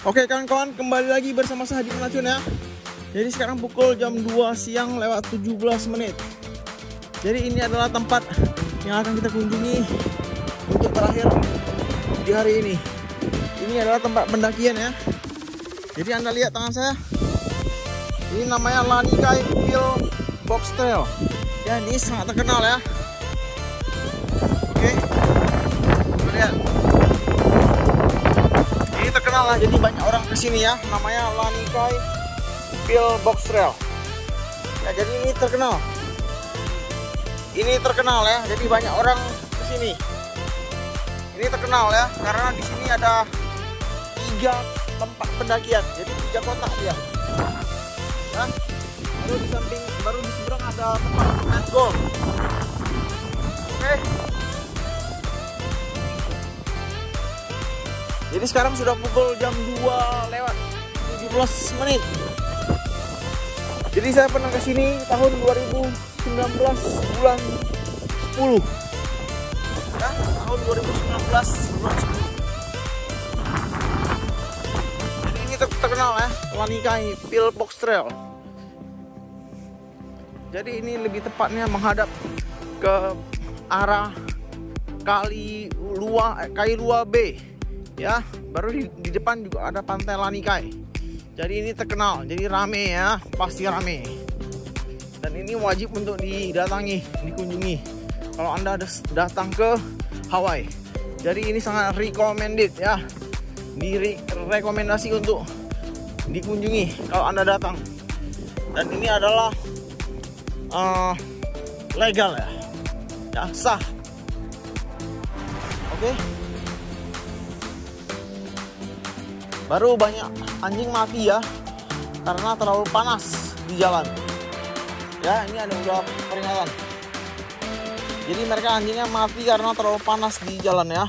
Oke kawan-kawan, kembali lagi bersama saya Hadi Pelacun ya. Jadi sekarang pukul jam 2 siang lewat 17 menit. Jadi ini adalah tempat yang akan kita kunjungi untuk terakhir di hari ini. Ini adalah tempat pendakian ya. Jadi Anda lihat tangan saya. Ini namanya Lanikai Pill Box Trail. Ya, ini sangat terkenal ya. Oke. Kita lihat. Ini terkenal lah, jadi banyak orang kesini ya. Namanya Lanikai Pill Box Trail. Ya, jadi ini terkenal. Ini terkenal ya, jadi banyak orang kesini. Ini terkenal ya, karena di sini ada 3 tempat pendakian, jadi 3 kotak dia. Ya, baru di seberang ada tempat main golf. Oke. Jadi sekarang sudah pukul jam 2 lewat 17 menit. Jadi saya pernah kesini tahun 2019 bulan 10. Ya, tahun 2019 bulan 10. Jadi ini terkenal ya, Lanikai Pill Box Trail. Jadi ini lebih tepatnya menghadap ke arah Kali Lua B. Ya, baru di depan juga ada Pantai Lanikai. Jadi ini terkenal, jadi rame ya, pasti rame. Dan ini wajib untuk didatangi, dikunjungi kalau Anda datang ke Hawaii. Jadi ini sangat recommended ya, direkomendasi untuk dikunjungi kalau Anda datang. Dan ini adalah legal ya, sah. Oke. Baru banyak anjing mati ya, karena terlalu panas di jalan. Ya, ini ada udah peringatan. Jadi mereka anjingnya mati karena terlalu panas di jalan ya.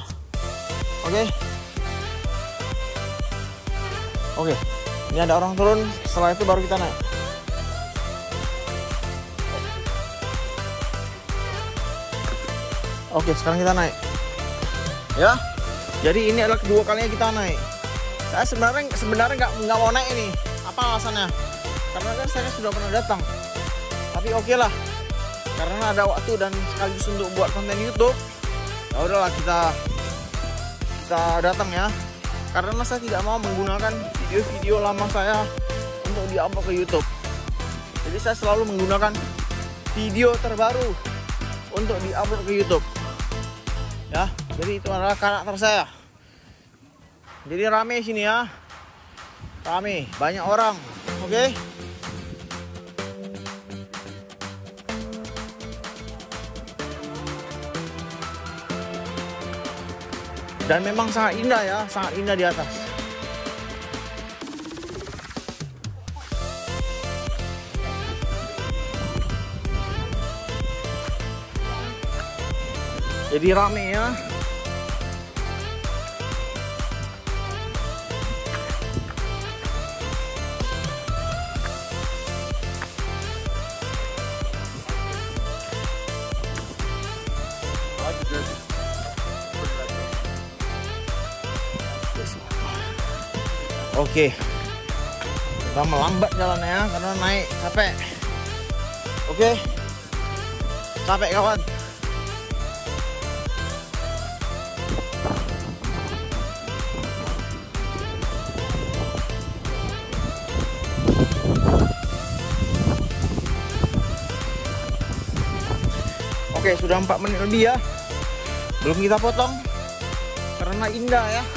Oke. Ini ada orang turun, setelah itu baru kita naik. Oke, sekarang kita naik. Ya. Jadi ini adalah kedua kalinya kita naik. Saya sebenarnya nggak mau naik ini. Apa alasannya? Karena kan saya sudah pernah datang. Tapi oke lah, karena ada waktu dan sekaligus untuk buat konten YouTube. Ya udahlah, kita datang ya. Karena saya tidak mau menggunakan video-video lama saya untuk diupload ke YouTube. Jadi saya selalu menggunakan video terbaru untuk diupload ke YouTube. Ya, jadi itu adalah karakter saya. Jadi rame sini ya, rame, banyak orang, oke? Dan memang sangat indah ya, sangat indah di atas. Jadi rame ya. Oke, kita melambat jalannya ya, karena naik capek. Oke, capek kawan. Oke, sudah 4 menit lebih ya, belum kita potong karena indah ya.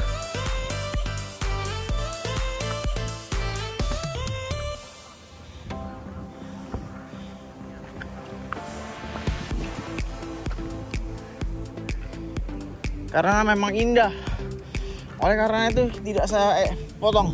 Karena memang indah, oleh karena itu tidak saya potong.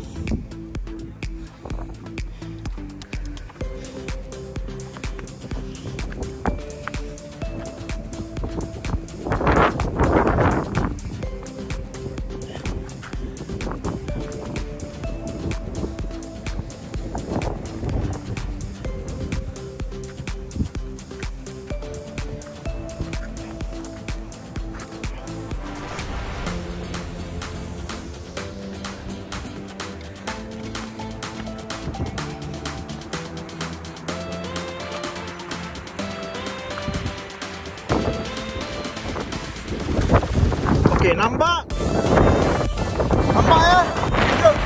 nampak. Nampak ya. Yuk.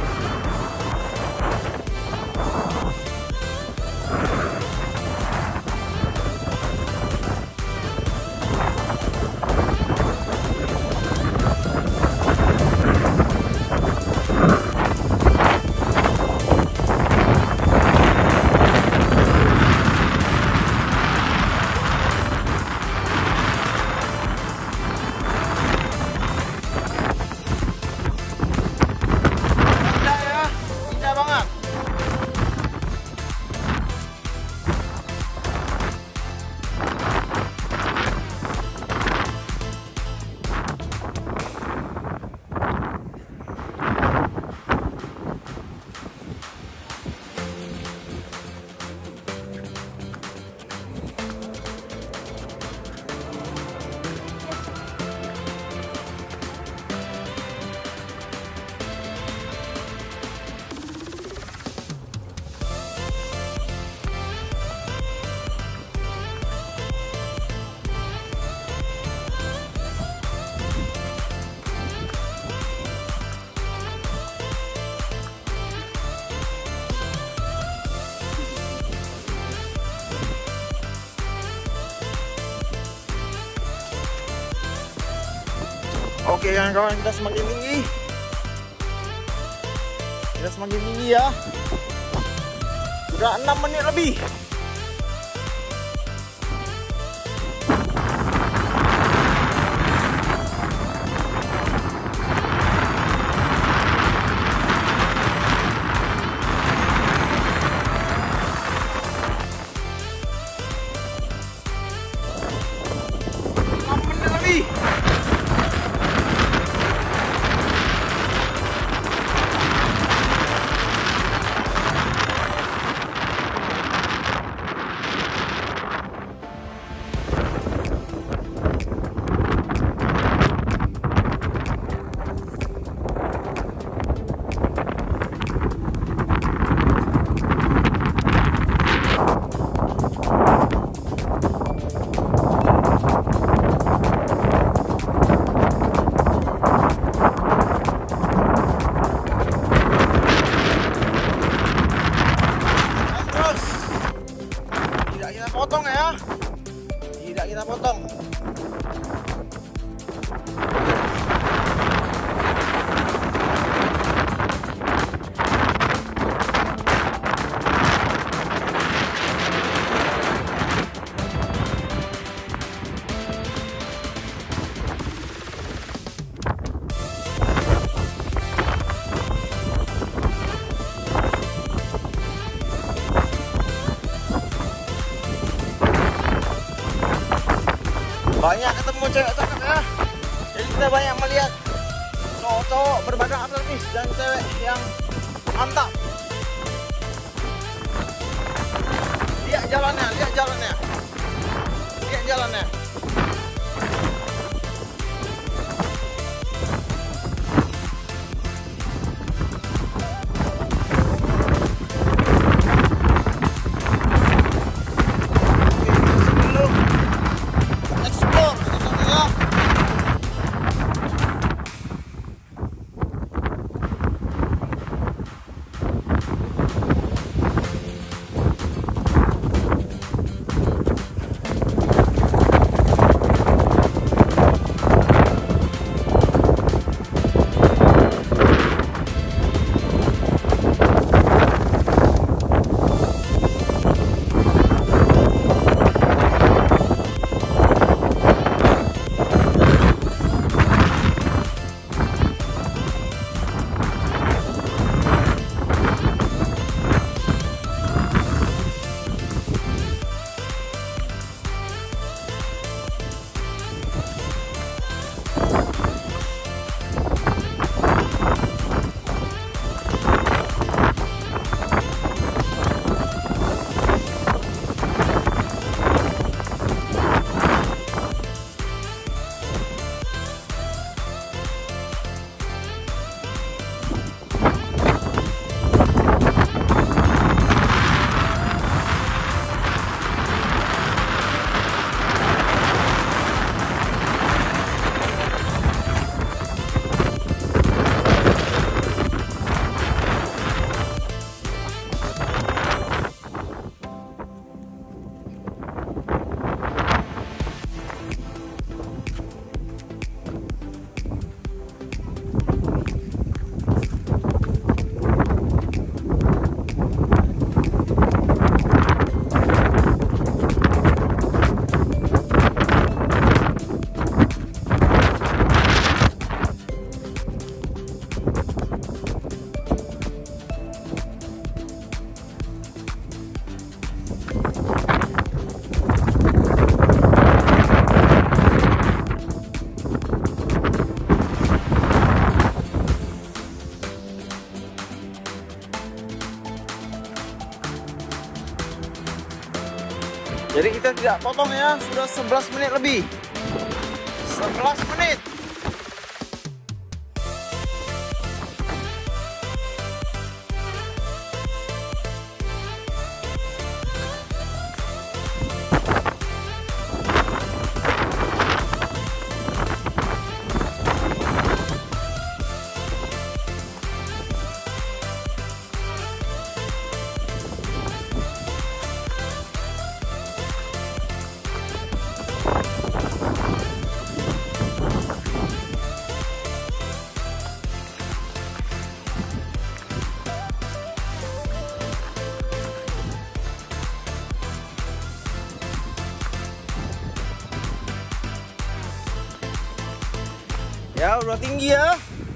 Oke kawan-kawan, kita semakin tinggi. Kita semakin tinggi ya. Sudah 6 menit lebih. Potong ya, tidak kita potong. Banyak ketemu cewek cakep ya. Jadi kita banyak melihat cowok-cowok berbadan atletis dan cewek yang mantap. Lihat jalannya, lihat jalannya. Lihat jalannya. Jadi kita tidak potong ya, sudah 11 menit lebih. 11 menit. Ya udah tinggi ya.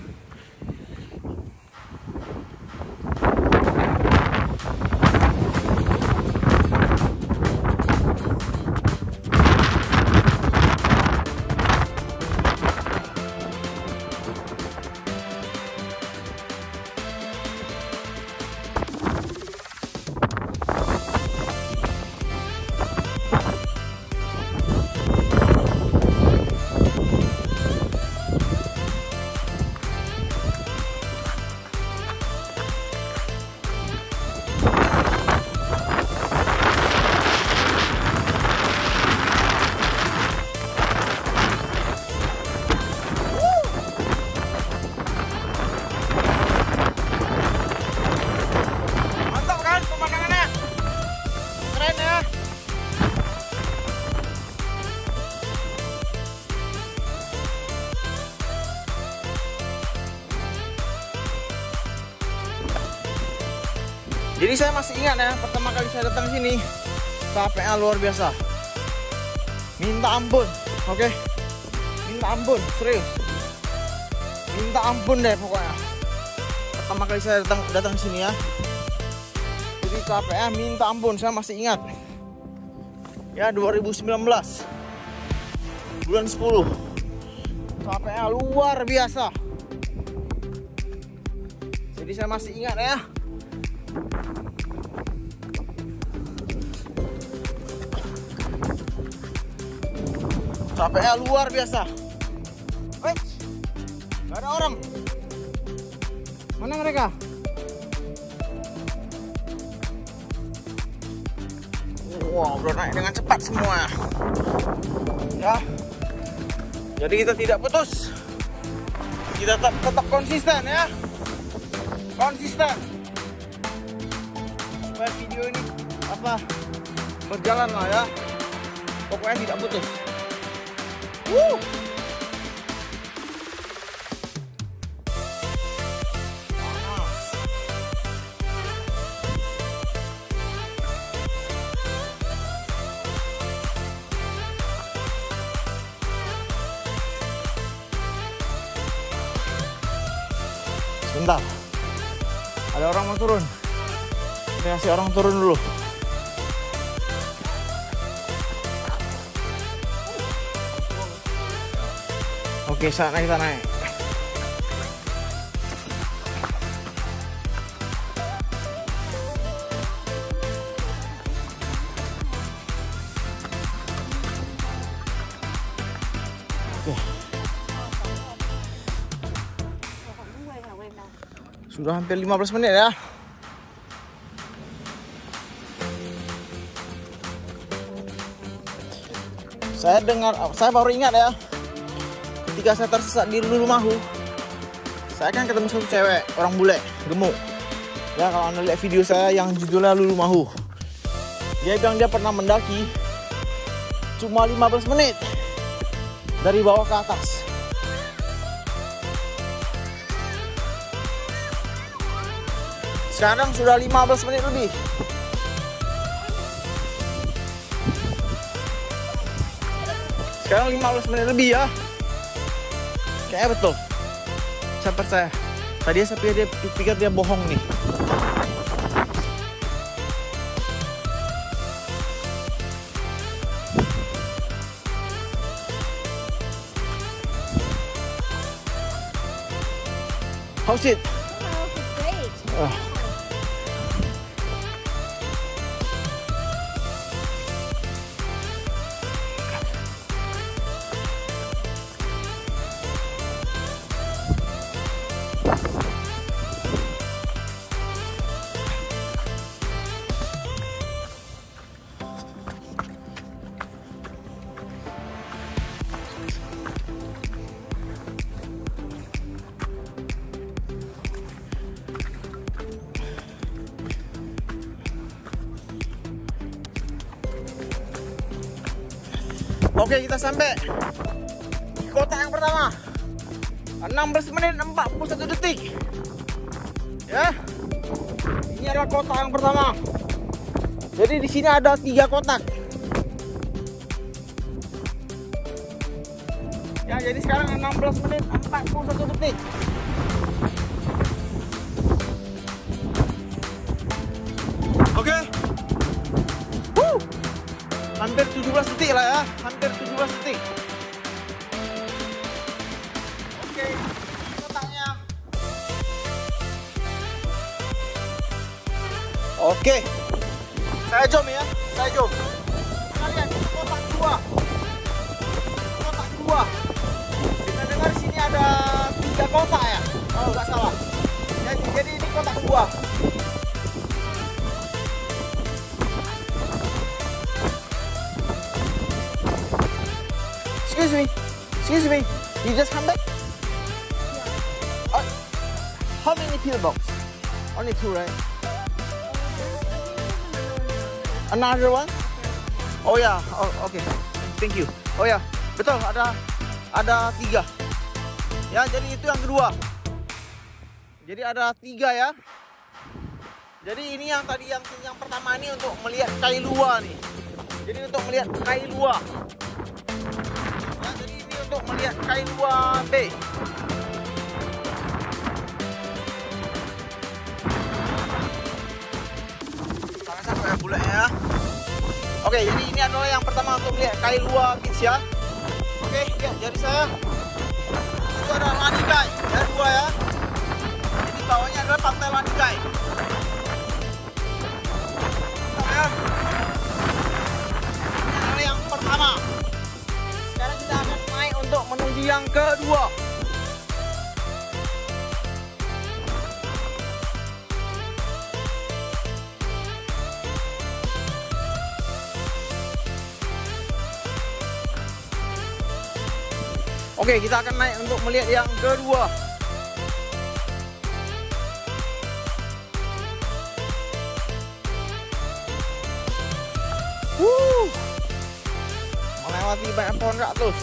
Jadi saya masih ingat ya, pertama kali saya datang sini, capeknya luar biasa. Minta ampun, oke? Minta ampun, serius. Minta ampun deh pokoknya. Pertama kali saya datang sini ya. Jadi capeknya minta ampun, saya masih ingat. Ya 2019, bulan 10. Capeknya luar biasa. Jadi saya masih ingat ya. Capeknya luar biasa. Wait, gak ada orang. Mana mereka? Wow, udah naik dengan cepat semua. Ya. Jadi kita tidak putus. Kita tetap konsisten ya. Konsisten. Supaya video ini berjalan lah ya. Pokoknya tidak putus. Sebentar, ada orang mau turun. Kita kasih orang turun dulu. Oke, kita naik. Oke. Sudah hampir 15 menit ya. Saya baru ingat ya. Ketika saya tersesat di Lulumahu, saya kan ketemu satu cewek, orang bule, gemuk. Ya, kalau Anda lihat video saya yang judulnya Lulumahu, dia bilang dia pernah mendaki cuma 15 menit dari bawah ke atas. Sekarang sudah 15 menit lebih. Sekarang 15 menit lebih ya. Kayaknya betul. Saya percaya. Tadi saya pikir dia bohong nih. How's it? Oh, great. Oke, kita sampai di kotak yang pertama. 16 menit 41 detik. Ya. Ini adalah kotak yang pertama. Jadi di sini ada 3 kotak. Ya, jadi sekarang 16 menit 41 detik. Oke. Hampir 17 detik lah ya. Hampir 17 detik. Oke, kotaknya. Oke. Saya jom ya. Saya jom. Kita lihat itu kotak 2. Kotak 2. Kita dengar di sini ada 3 kotak ya. Kalau nggak salah. Jadi ini kotak 2. Excuse me. You just come back? Yeah. How many pill box? Only 2, right? Another one? Oh ya, yeah. Oh, oke. Okay. Thank you. Oh ya, yeah. Betul. Ada 3. Ya, jadi itu yang kedua. Jadi ada 3 ya. Jadi ini yang tadi yang pertama ini untuk melihat Kailua nih. Jadi untuk melihat Kailua. Untuk melihat Kailua B. Sampai-sampai ya bulatnya ya. Oke, jadi ini adalah yang pertama untuk melihat Kailua Beach ya. Oke, lihat jari saya. Itu ada Lanikai, ya 2 ya. Jadi bawahnya adalah pantai Lanikai. Ya. Ini adalah yang pertama. Sekarang kita akan naik untuk menuju yang kedua. Oke, kita akan naik untuk melihat yang kedua. Melewati banyak pohon kaktus.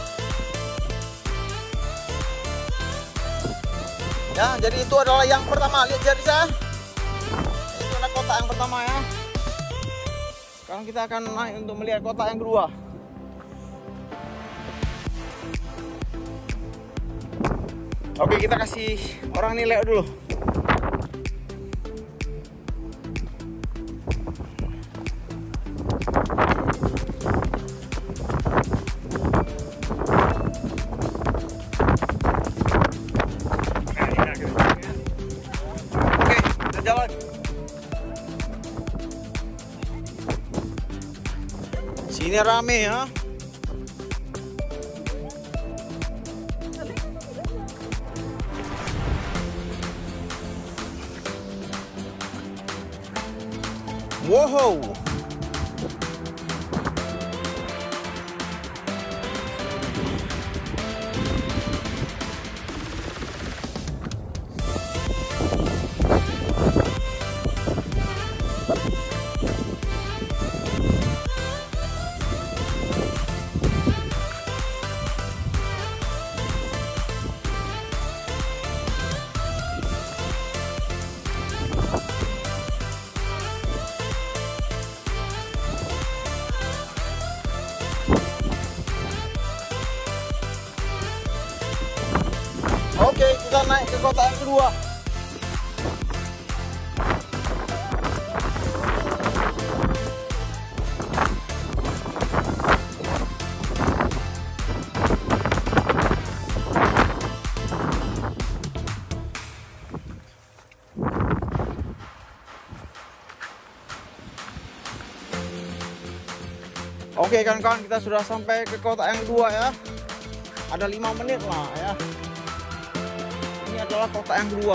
Ya, jadi itu adalah yang pertama. Lihat jari saya. Itu adalah kotak yang pertama ya. Sekarang kita akan naik untuk melihat kotak yang kedua. Oke, kita kasih orang ini lewat dulu. Jalan. Sini rame ya. Wow. Oke, kita naik ke kota yang kedua. Oke kawan-kawan, kita sudah sampai ke kota yang kedua ya. Ada 5 menit lah ya. Ini adalah kota yang kedua.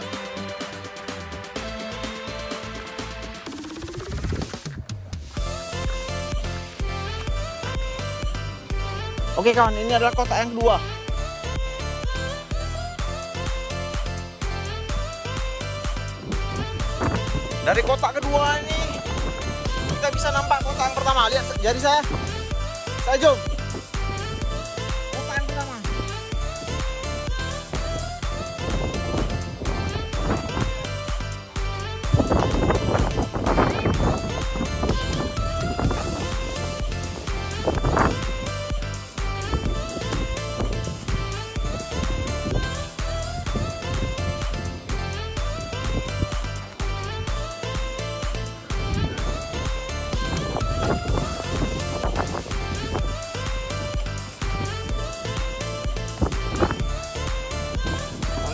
Oke kawan, ini adalah kota yang kedua. Dari kota kedua ini kita bisa nampak kota yang pertama. Lihat jari saya. Saya zoom.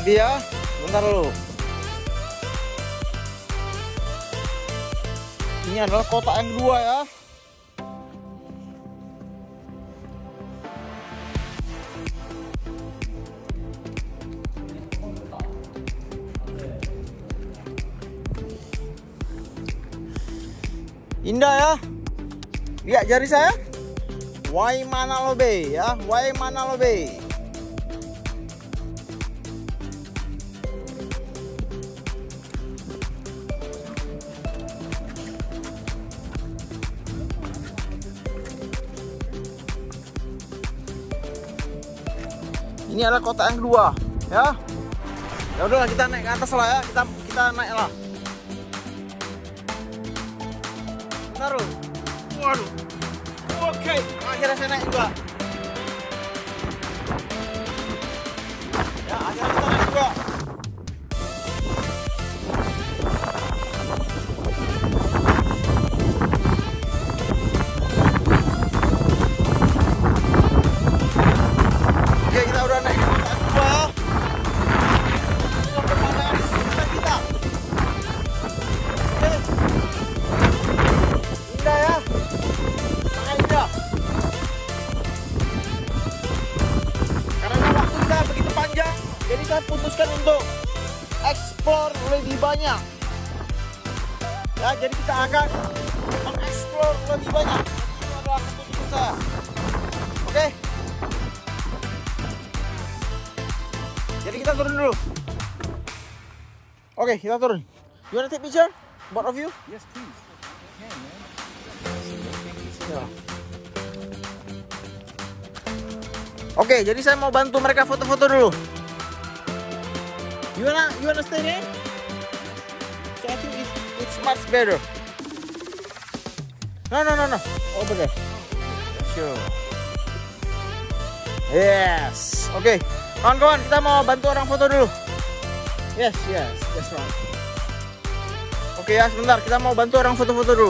Berhenti ya, bentar dulu. Ini adalah kotak yang kedua ya. Indah ya. Lihat jari saya. Waimanalo Bay ya, Waimanalo Bay. Ini adalah kotak yang kedua ya. Ya udahlah, kita naik ke atas lah ya. Kita naik lah. Taruh. Waduh. Oke, akhirnya saya naik juga. Ya, akhirnya kita naik juga. Oke, kita udah naik ke kotak kedua. Kita pemandangan di sekitar kita. Oke. Indah ya. Sangat indah. Karena waktu kita begitu panjang, jadi saya putuskan untuk explore lebih banyak. Ya, jadi kita akan mengeksplor lebih banyak. Ini adalah keputusan saya. Oke. Jadi kita turun dulu. Oke, kita turun. You wanna take picture? Both of you? Yes, please. Yeah, man. Ya. Oke, jadi saya mau bantu mereka foto-foto dulu. You wanna stay there? So I think it's much better. No. Over there. Sure. Yes. Oke. Kawan-kawan, kita mau bantu orang foto dulu. Yes, that's right. Oke ya, sebentar, kita mau bantu orang foto-foto dulu.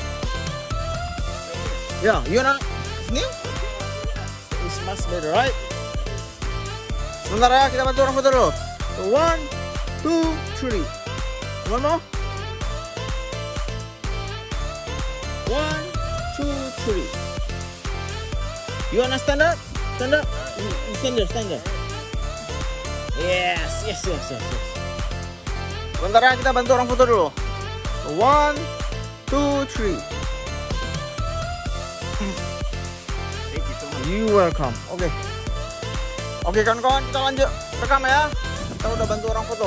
Ya, you wanna sini? It's much better, right? Sebentar ya, kita bantu orang foto dulu. So, 1, 2, 3. One more. 1, 2, 3. You wanna stand up? Stand up. Stand there. Yes. Sebentar ya, kita bantu orang foto dulu. 1, 2, 3. Thank you so much. You welcome. Oke, kawan-kawan, kita lanjut rekam ya. Kita udah bantu orang foto.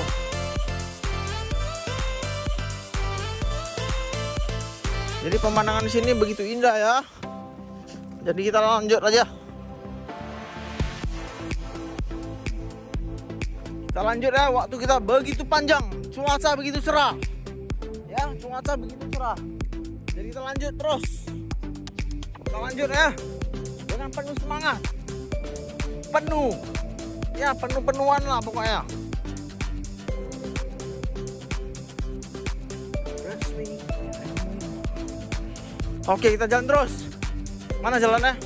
Jadi pemandangan di sini begitu indah ya. Jadi kita lanjut aja. Kita lanjut ya. Waktu kita begitu panjang, cuaca begitu cerah. Ya, cuaca begitu cerah. Jadi kita lanjut terus. Kita lanjut ya. Dengan penuh semangat. Penuh-penuhan lah pokoknya. Oke, kita jalan terus. Mana jalannya?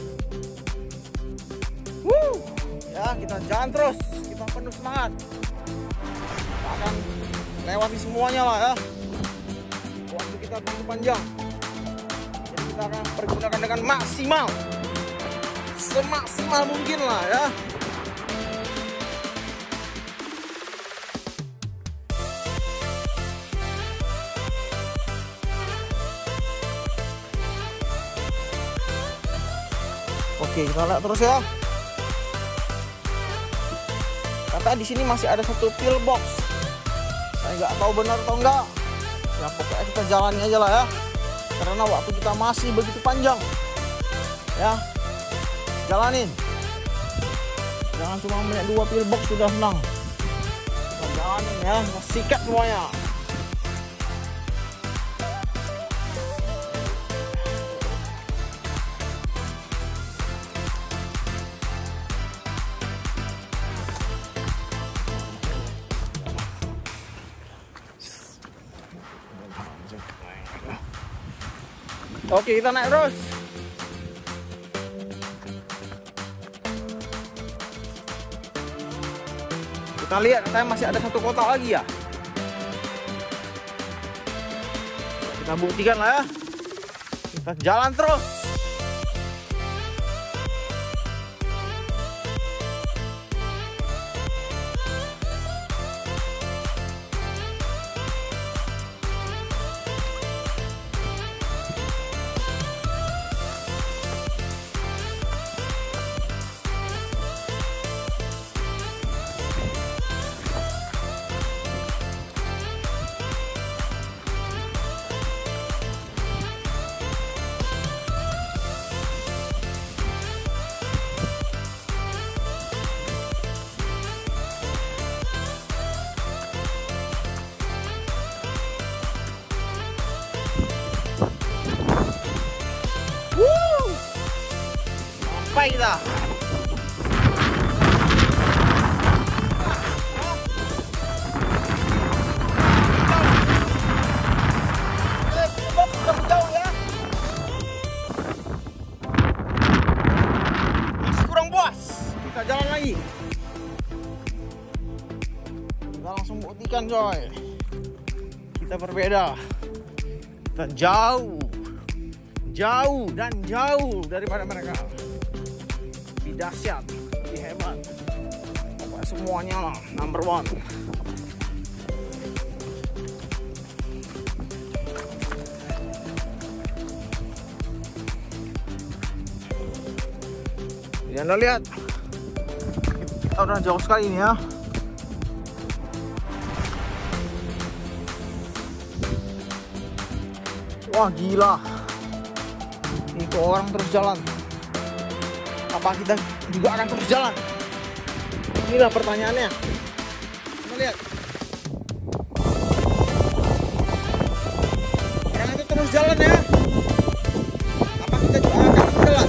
Ya, kita jalan terus. Kita penuh semangat. Kita akan lewati semuanya lah ya. Waktu kita begitu panjang. Jadi kita akan pergunakan dengan maksimal. Semaksimal mungkin lah ya. Oke, kita lihat terus ya. Kata di sini masih ada satu pillbox. Saya nggak tahu benar atau enggak. Ya pokoknya kita jalani aja lah ya. Karena waktu kita masih begitu panjang. Ya, jalanin. Jangan cuma melihat 2 pillbox sudah senang. Kita jalanin ya, kita sikat semuanya. Oke, kita naik terus. Kita lihat, katanya masih ada satu kotak lagi ya. Kita buktikan lah ya. Kita jalan terus. Sampai kita. Jauh ya. Masih kurang puas. Kita jalan lagi. Kita langsung buktikan coy. Kita berbeda. Kita jauh dan jauh daripada mereka. Lebih dahsyat, lebih hebat. Pokoknya semuanya lah number one. Jadi Anda lihat, kita udah jauh sekali ini ya. Wah gila. Itu orang terus jalan. Apa kita juga akan terus jalan? Inilah pertanyaannya. Kita lihat. Orang itu terus jalan ya. Apa kita juga akan terus jalan?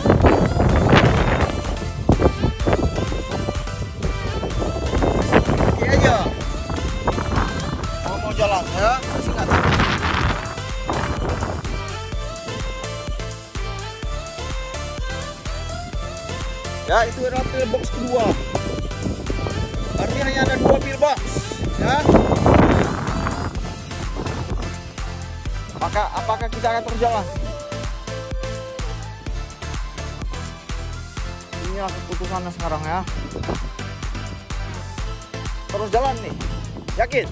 Oke aja. Mau jalan ya? Masih nggak tahu. Ya, itu adalah pillbox kedua. Artinya hanya ada 2 pillbox, ya. Apakah kita akan terus jalan? Inilah keputusannya sekarang ya. Terus jalan nih, yakin?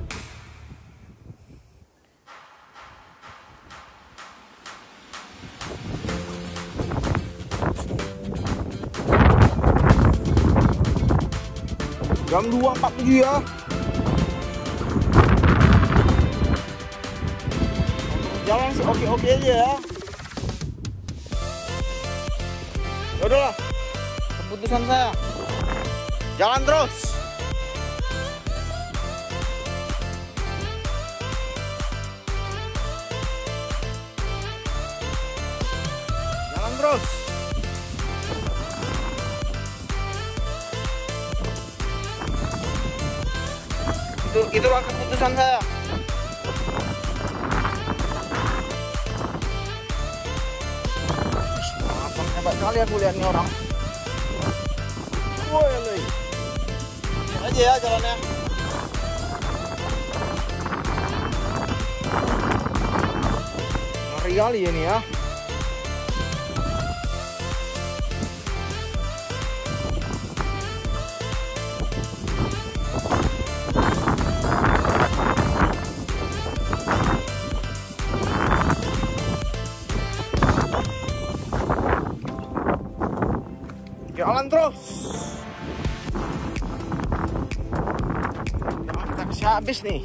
Jam 2.47 ya. Untuk jalan sih oke-oke aja ya. Yaudahlah, keputusan saya. Jalan terus. Jalan terus. Itulah keputusan saya. Hebat kali aku lihat nih orang. Woi, aja ya jalannya. Ngeri kali ini ya. Jalan terus. Jangan kita kasih habis nih.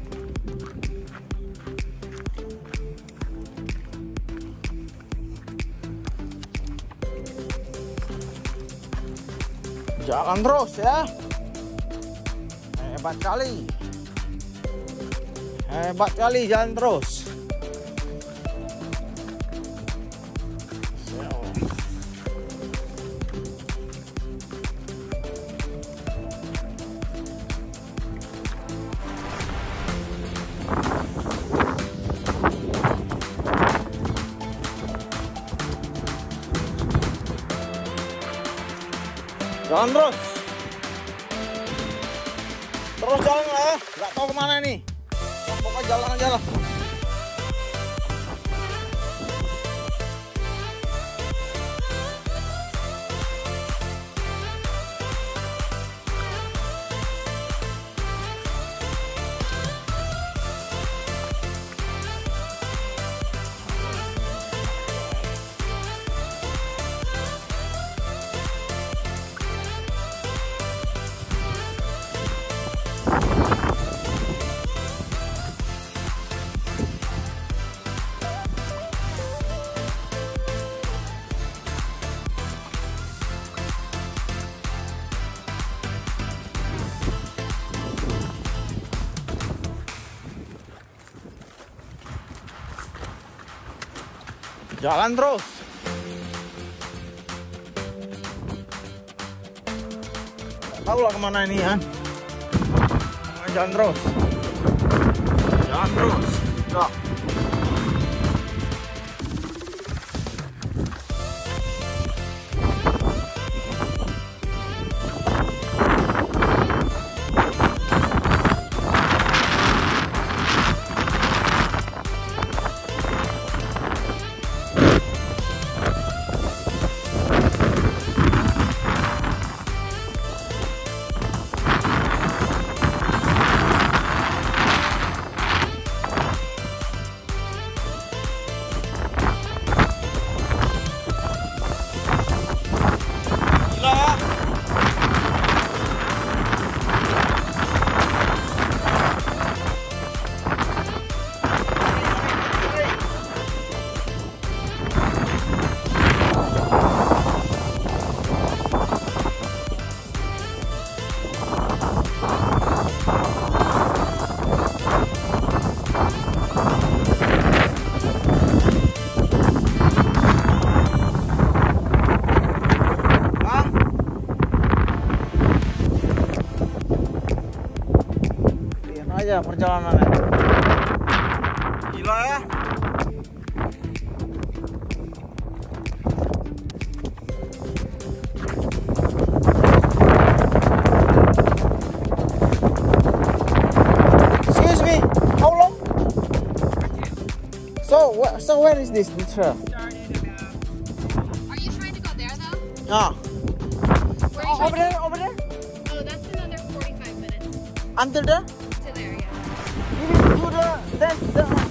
Jalan terus ya. Hebat kali. Hebat kali jalan terus. Jalan terus. Terus jalan lah ya, nggak tahu kemana nih. Pokoknya jalan aja lah. Jalan terus. Gak tahu lah kemana ini ya. Jalan terus. Jalan terus. Gak. Aja perjalanannya. Gila ya. Excuse me, how long? So where is this trail? Are you trying to go there though? Yeah. Where are you Over trying there, over there. Oh, that's another 45 minutes Until there? to there, yeah. Even to the this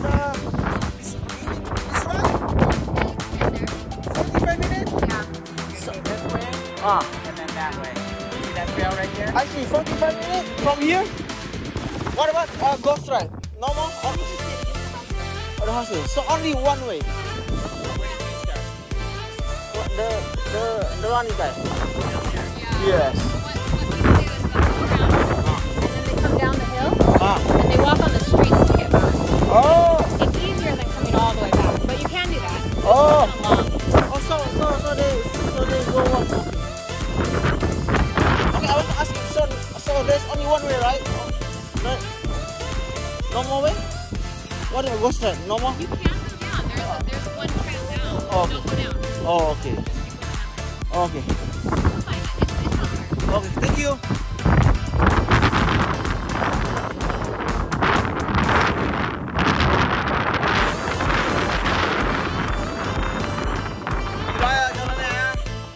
one? And there. 45 minutes? Yeah. This way Ah, and then that way. See that trail right there? I see 45 minutes from here. What about ghost ride? No more? Or the house? So only one way. Where did you start? The running guy. Yeah. Yes. What people do is they'll go around and then they come down the hill Ah. and they walk on the streets to get back. Oh. It's easier than coming all the way back, but you can do that. It's Oh. kind of long. Oh, so they go one. Okay, I want to ask you. So there's only one way, right? No more way? What if I go straight? No more? You can go down. There's one trail down. Oh, Don't go down. Oh, okay. Okay. You'll find it. It's not hard. Okay, thank you. Gila ya jalannya ya.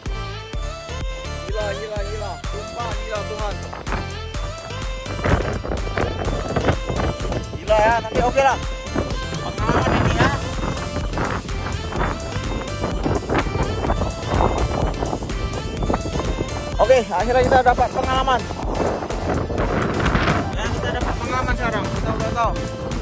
Gila. Sumpah gila Tuhan. Gila ya, tapi oke lah. Pengalaman ini ya. Oke, akhirnya kita dapat pengalaman. Ya, kita dapat pengalaman sekarang. Kita udah tahu